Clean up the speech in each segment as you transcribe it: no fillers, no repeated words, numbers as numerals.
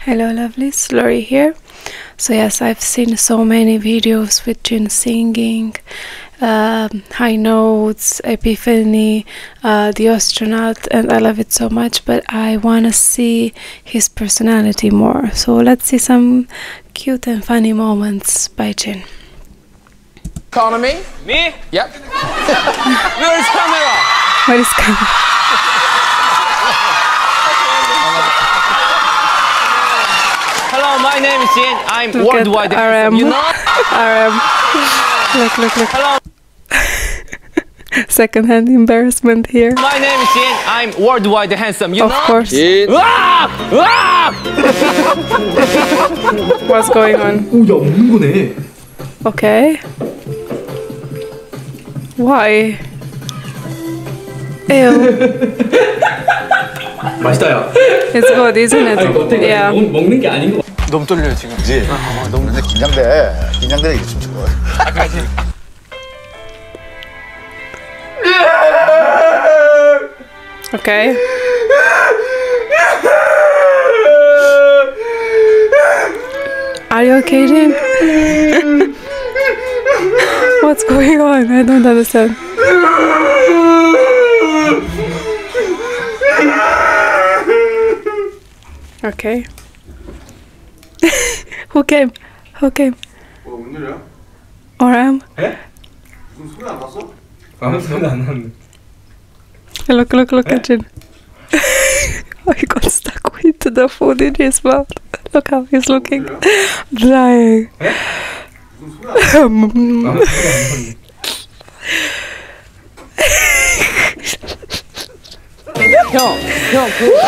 Hello lovelies, Lori here. So yes, I've seen so many videos with Jin singing, high notes, epiphany, the astronaut, and I love it so much, but I want to see his personality more. So let's see some cute and funny moments by Jin. Calling me? Me? Yep. Where is camera? Where is camera? Hello, my name is Jin. I'm Look worldwide. at RM. You know? RM. Look. Hello. Second-hand embarrassment here. My name is Jin. I'm worldwide handsome. You Of know? course. What's going on? 오, 야, 없는 거네. Okay. Why? Ew. 맛있다, 야. It's good, isn't it? Yeah. 먹는 게 아닌 거 같아. 너무 떨려요 지금. 그치? 너무 근데 긴장돼. 긴장돼 이게 춤추는 거야. Okay. Are you okay, Jin? What's going on? I don't understand. Okay. Who came? Who came? 웬일이야? RM? 에? 무슨 소리 안 났어? 아무 소리 안 나는데. Look at Jin. Oh, he got stuck with the food in his mouth. Look how he's looking. Drying. 무슨 소리 안 났어? 아무 소리 안 나는데. 형,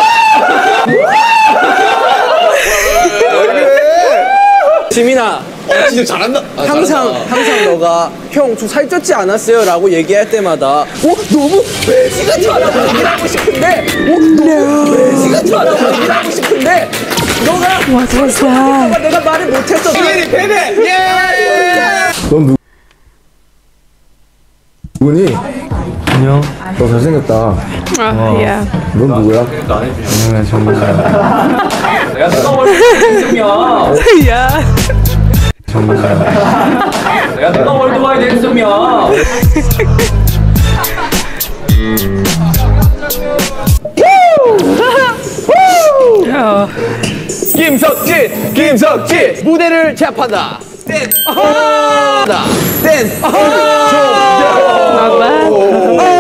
지민아, 진짜 잘한다. 항상 너가 형 좀 살쪘지 않았어요? 라고 얘기할 때마다 너무 돼지 같아라고 얘기를 하고 싶은데 너무 돼지 같아라고 얘기를 하고 싶은데 너가 What was that? 내가 말을 못했어. 베베! 예! 넌 누구니? 안녕. 너 잘생겼다. Oh, yeah. 넌 누구야? 안녕하세요, 정민아. 내가 누가 월드와이드 핸섬이야. Yeah. 내가 누가 월드와이드 핸섬이야. Oh. 김석진 무대를 제압한다. 댄. 댄. Not bad.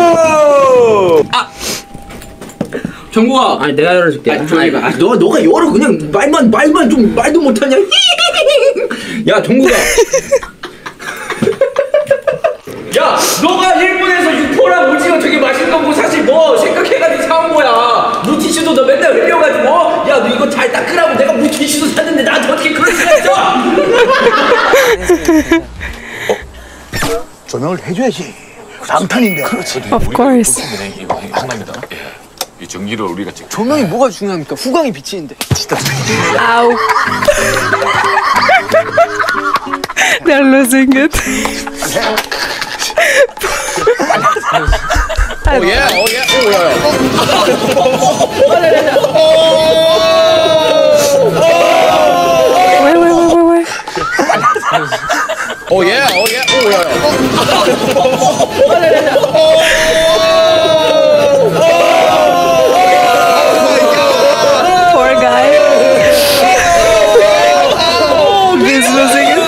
정국아. 아니 내가 열어줄게. 너가 열어 그냥 말만 좀 말도 못하냐? 야 정국아. 야 너가 일본에서 육포랑 오징어 되게 맛있는 거 사실 너 생각해가지고 사온 거야. 물티슈도 너 맨날 흘려가지고 야 너 이거 잘 닦으라고 내가 물티슈도 샀는데 나한테 어떻게 그럴 수가 있어? 조명을 해줘야지. 방탄인데. 그렇지. Of course. 이거 장난입니다. 예. 이 전기를 우리가 지금 조명이 뭐가 중요합니까? 후광이 비치는데. 진짜. Ow. They're losing it. 오예. Wait. 오예. Poor guy. He's losing it.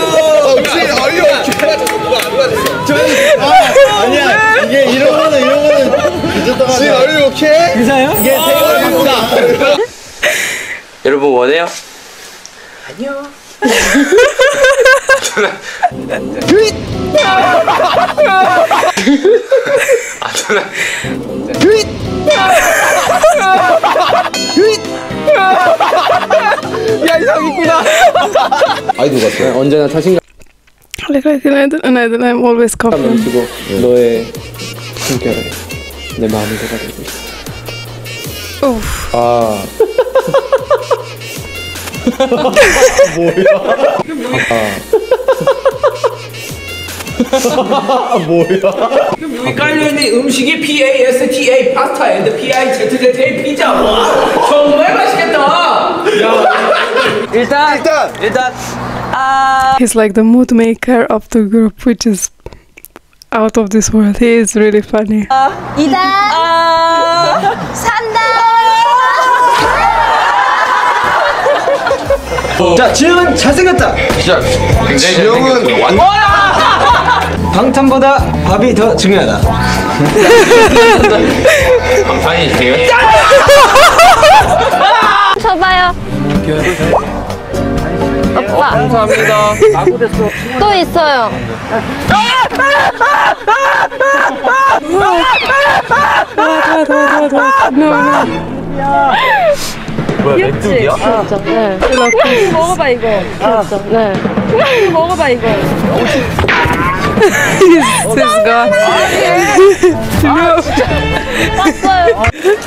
아니야. 이게 이런 거는 괜찮다. 지 are you okay? 의사요? 이게 대박이구나. 여러분 원해요? 야 이상 있구나. 아이돌 같아. 언제나 자신감 And I'm always confident. 넘치고 너의 숨결에 내 마음이 녹아들고 있어. Oof. 아. 여기 깔려있는 음식이 PASTA 파스타 앤드 PIZZA 피자. 와 정말 맛있겠다. 야 일단 He's like the mood maker of the group, which is out of this world. He is really funny. 자, 지훈 잘생겼다. 진짜 굉장히 지영은 방탄보다 밥이 더 중요하다. 방탄이 되게 쳐봐요. 오빠. 감사합니다. 또 있어요. 맥주야? 귀엽죠? 네. 이거 먹어봐 이거. 귀엽죠? 네. 이거 먹어봐 이거. He's gone. 왔어요.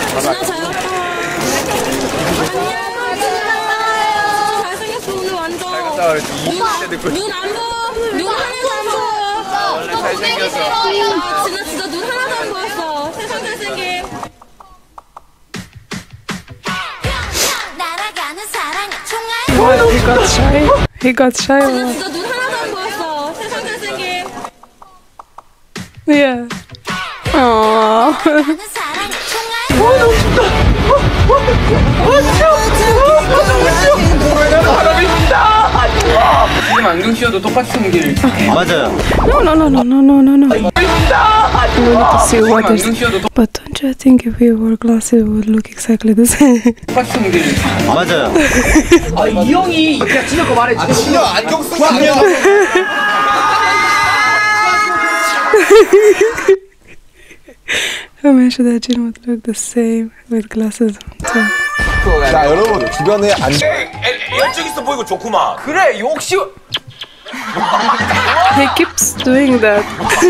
잘생겼어 오늘 완전. 눈안 보여. 눈 하나도 안 보여. 원래 잘생겼어. 진짜 눈 하나도 안 보였어. 세상 잘생김. 날아가는 사랑의 총알. He got shy. He got shy. 진짜 눈 하나도 안 보였어. 세상 잘생김. Yeah. Aww. 사랑의 총알. 지금 안경 씌워도 똑같이 생길. 맞아요. No. We need to see what 안경 is. 씌워도 But don't you think if we wore glasses, we would look exactly the same? 똑같이 생길. 맞아요. 아, 이 형이 그냥 찢어고 말해. 진짜 안경 쓰고 아니야. I mentioned that Jin would look the same with glasses on too. 자, 여러분 주변에 열정 있어 보이고 좋구만. 그래 역시. He keeps doing that.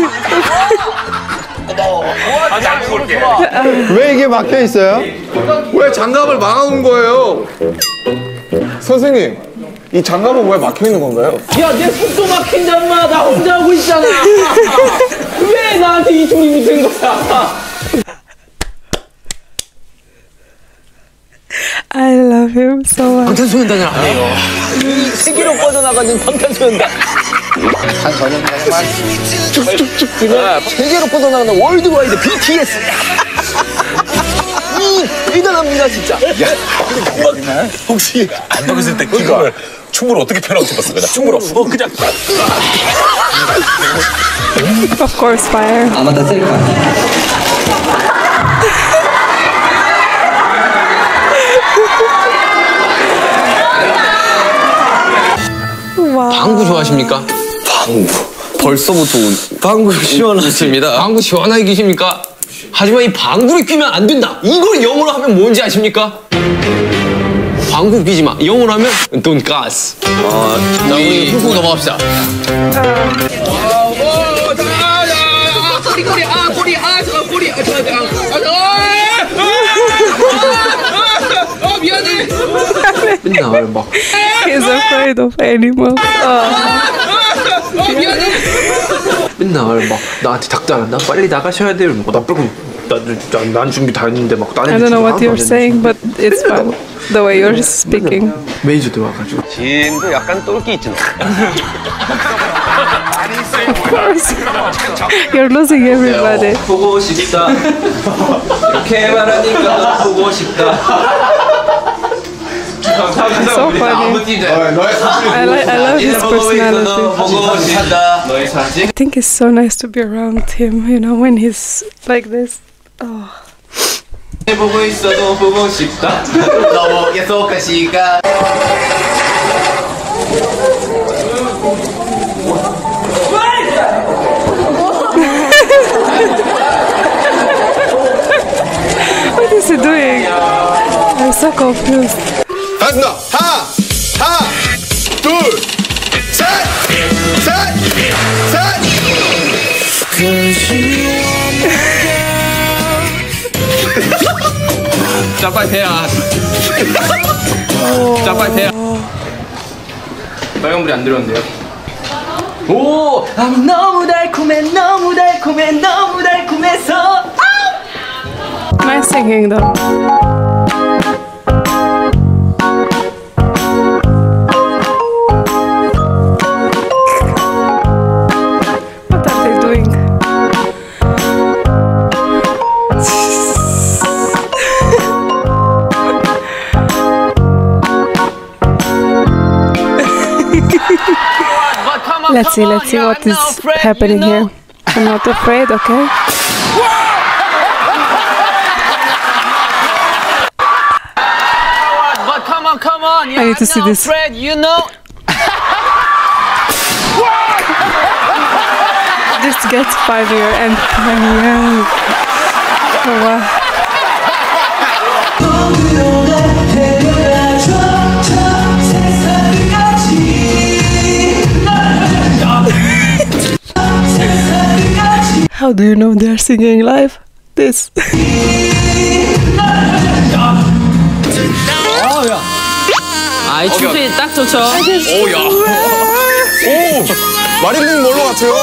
잘 볼게. 왜 이게 막혀 있어요? 왜 장갑을 막아놓은 거예요? 선생님, 이 장갑은 왜 막혀 있는 건가요? 야, 내 속도 막힌단 마. 나 혼자 하고 있잖아. 왜 나한테 이 소리 붙은 거야? I love him so much. 방탄소년단을 안 해요. 이 세계로 뻗어나가는 방탄소년단. 쭉쭉쭉 그냥 세계로 뻗어나가는 월드와이드 BTS. 대단합니다 진짜. 혹시 안경 있을 때 춤을 어떻게 표현하고 싶었어? 그냥 춤으로 그냥. Of course, fire. 아 맞다 셀카. Wow. 방구 좋아하십니까? 방구. 벌써부터 방구 시원하십니다. 방구 시원하게 끼십니까? 하지만 이 방구를 끼면 안 된다. 이걸 영어로 하면 뭔지 아십니까? 방구 끼지 마. 영어로 하면 돈가스. 자, 우리 훅훅 넘어갑시다. 미안해. 맨날 막. He's afraid of animals. 미안해. 맨날 막 나한테 닥달한다. 나 빨리 나가셔야 돼요. 뭐 나 빼고 난 준비 다 했는데 막 I don't know what you're saying, but it's fun. The way you're speaking. 메이저 들어와가지고. 진도 약간 똘끼 있잖아. Of course. You're losing everybody. 보고 싶다. 이렇게 말하니까 보고 싶다. So funny. I love his personality. 보고 싶다. 너의 사진. I think it's so nice to be around him, you know, when he's like this. Oh. 보고 있어도 보고 싶다. 너무 약속한 시간. What is he doing? I'm so confused. 가슴다. 하나, 둘, 셋. 자, 빨리 대야. 자, 빨리 대야. 빨간불이 안 들어온대요. 오! 너무 달콤해서. Nice singing though. Let's see what is happening here. I'm not afraid, okay? But come on. I need to see this. Fred, you know. This gets funnier and funnier. Oh, wow. How do you know they're singing live? This. 아, 이 춤이 딱 좋죠. 오야. 오 마릴린 뭘로 같아요.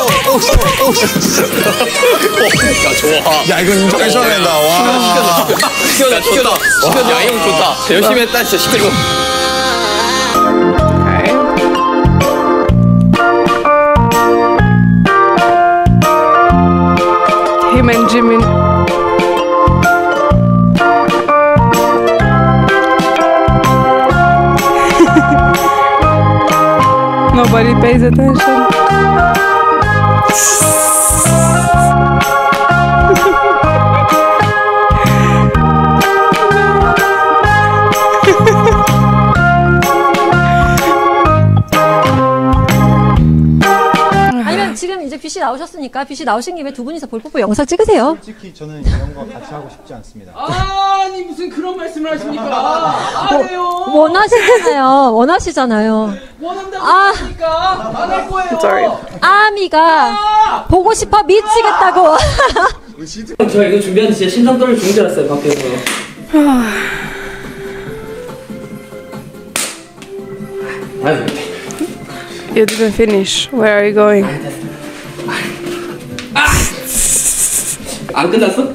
야 좋아. 야 이거 인정해줘야 된다. 와. 시켰다. 야, 이 형 좋다. 열심히 했다, 진짜 시키고. Him and Jimin. Nobody pays attention. 아니면 지금 이제 빛이 나오셨으니까 빛이 나오신 김에 두 분이서 볼뽀뽀 영상 찍으세요. 솔직히 저는 이런 거 같이 하고 싶지 않습니다. 아니 무슨 그런 말씀을 하십니까? 안 해요. 원하시잖아요. 원한다고 아. 하니까 안 할 거예요. Sorry. 아미가 보고 싶어 미치겠다고. 저 이거 준비하는데 진짜 심장 떨릴 줄 알았어요 밖에서. 아유. You didn't finish. Where are you going? 안 끝났어?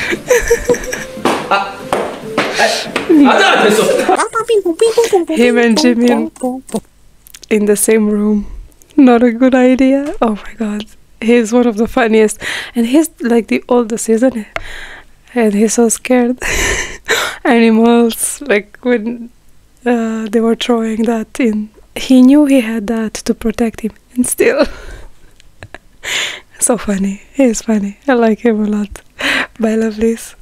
아자 됐어. Him and Jimin in the same room. Not a good idea. Oh my god. He's one of the funniest. And he's like the oldest, isn't he? And he's so scared. Animals, like when they were throwing that in. He knew he had that to protect him. And still. So funny. He's funny. I like him a lot. Bye, lovelies.